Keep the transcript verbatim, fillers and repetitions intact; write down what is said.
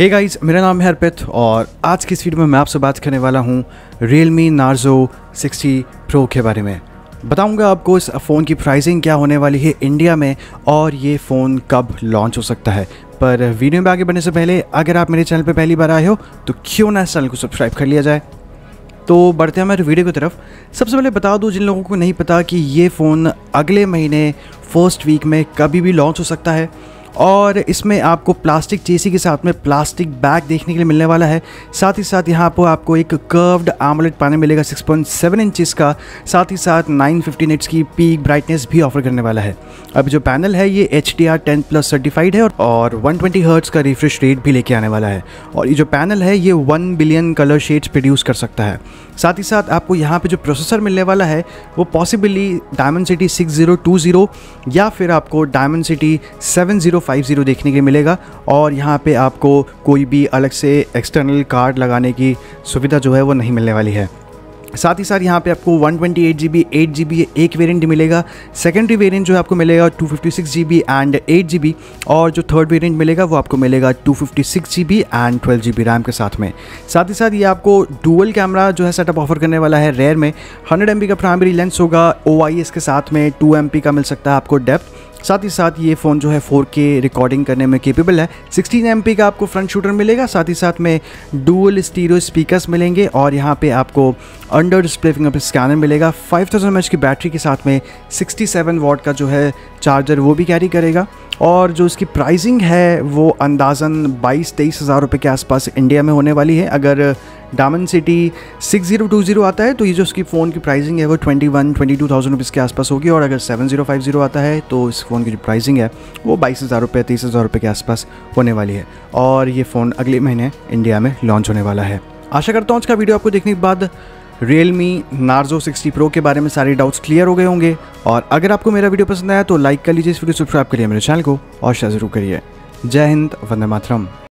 Hey guys, मेरा नाम है अर्पित और आज की इस वीडियो में मैं आपसे बात करने वाला हूँ Realme Narzo सिक्सटी Pro के बारे में। बताऊंगा आपको इस फ़ोन की प्राइसिंग क्या होने वाली है इंडिया में और ये फ़ोन कब लॉन्च हो सकता है। पर वीडियो में आगे बढ़ने से पहले अगर आप मेरे चैनल पर पहली बार आए हो तो क्यों ना इस चैनल को सब्सक्राइब कर लिया जाए। तो बढ़ते हैं हमारे वीडियो की तरफ। सबसे पहले बता दूं जिन लोगों को नहीं पता कि ये फ़ोन अगले महीने फर्स्ट वीक में कभी भी लॉन्च हो सकता है और इसमें आपको प्लास्टिक चेसी के साथ में प्लास्टिक बैग देखने के लिए मिलने वाला है। साथ ही साथ यहाँ पर आपको एक कर्व्ड AMOLED पैनल मिलेगा सिक्स पॉइंट सेवन इंचेस का। साथ ही साथ नाइन फिफ्टी निट्स की पीक ब्राइटनेस भी ऑफर करने वाला है। अब जो पैनल है ये H D R ten plus certified है और वन ट्वेंटी हर्ट्ज का रिफ्रेश रेट भी लेके आने वाला है। और ये जो पैनल है ये one billion colour shades produce कर सकता है। साथ ही साथ आपको यहाँ पे जो प्रोसेसर मिलने वाला है वो possibly Dimensity six zero two zero या फिर आपको Dimensity seven zero five zero देखने के लिए मिलेगा। और यहाँ पे आपको कोई भी अलग से एक्सटर्नल कार्ड लगाने की सुविधा जो है वो नहीं मिलने वाली है। साथ ही साथ यहाँ पे आपको one twenty eight G B eight G B एक वेरिएंट मिलेगा। सेकेंडरी वेरिएंट जो है आपको मिलेगा two fifty six G B and eight G B और जो थर्ड वेरिएंट मिलेगा वो आपको मिलेगा two fifty six G B and twelve G B RAM के साथ में। साथ ही साथ ये आपको डुअल कैमरा जो है सेटअप ऑफर करने वाला है। रेयर में हंड्रेड एम पी का प्राइमरी लेंस होगा, ओ आई एस के साथ में टू एम पी का मिल सकता है आपको डेप्थ। साथ ही साथ ये फ़ोन जो है फोर के रिकॉर्डिंग करने में केपेबल है। सिक्सटीन एम पी का आपको फ्रंट शूटर मिलेगा। साथ ही साथ में डुअल स्टीरियो स्पीकर्स मिलेंगे और यहाँ पे आपको अंडर डिस्प्ले फिंगरप्रिंट स्कैनर मिलेगा। फाइव थाउज़ेंड एम एच की बैटरी के साथ में सिक्सटी सेवन वॉट का जो है चार्जर वो भी कैरी करेगा। और जो इसकी प्राइसिंग है वो अंदाज़न बाईस तेईस हज़ार रुपये के आसपास इंडिया में होने वाली है। अगर Dimensity six zero two zero आता है तो ये जो उसकी फ़ोन की प्राइसिंग है वो twenty one twenty two thousand rupees के आसपास होगी। और अगर सेवन ज़ीरो फाइव ज़ीरो आता है तो इस फ़ोन की जो प्राइसिंग है वो बाईस हज़ार रुपये तीस हज़ार रुपये के आसपास होने वाली है। और ये फ़ोन अगले महीने इंडिया में लॉन्च होने वाला है। आशा करता हूँ आज का वीडियो आपको देखने के बाद Realme Narzo सिक्सटी Pro के बारे में सारे डाउट्स क्लियर हो गए होंगे। और अगर आपको मेरा वीडियो पसंद आया तो लाइक कर लीजिए इस वीडियो, सब्सक्राइब करिए मेरे चैनल को और शेयर ज़रूर करिए। जय हिंद, वंदे मातरम।